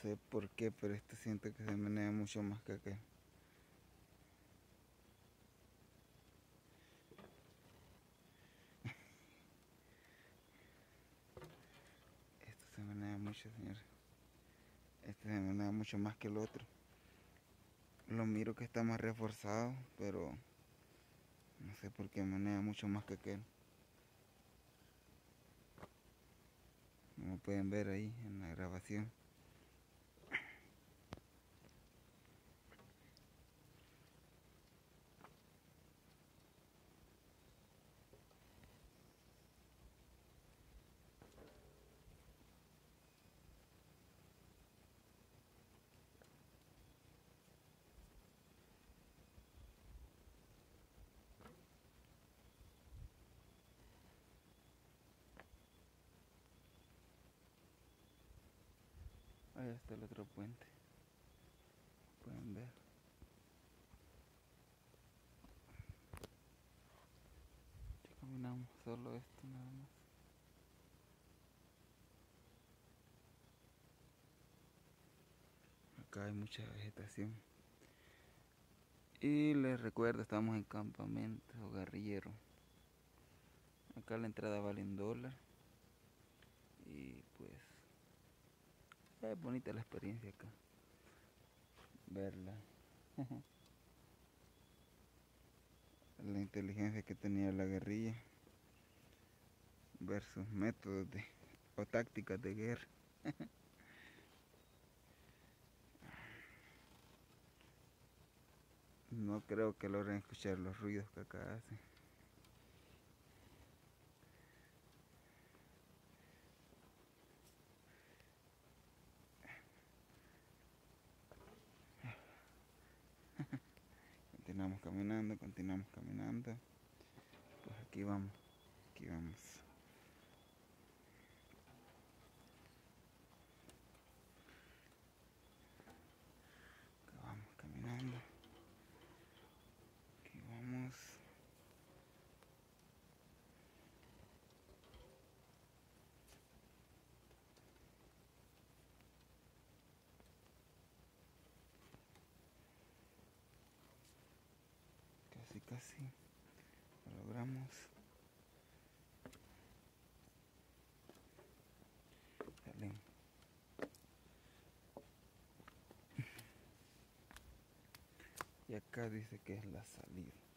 sé por qué, pero este siento que se menea mucho más que aquel. Esto se menea mucho, señores. Este se menea mucho más que el otro. Lo miro que está más reforzado, pero no sé por qué menea mucho más que aquel. Como pueden ver ahí en la grabación. Ahí está el otro puente. Pueden ver. Ya caminamos solo esto nada más. Acá hay mucha vegetación. Y les recuerdo, estamos en campamento guerrillero. Acá la entrada vale $1. Y pues es bonita la experiencia acá. Verla. La inteligencia que tenía la guerrilla. Ver sus métodos o tácticas de guerra. No creo que logren escuchar los ruidos que acá hacen. Continuamos caminando, continuamos caminando. Pues aquí vamos, aquí vamos. Acá vamos caminando. Aquí vamos. Casi, casi. Lo logramos. Salen. Y acá dice que es la salida.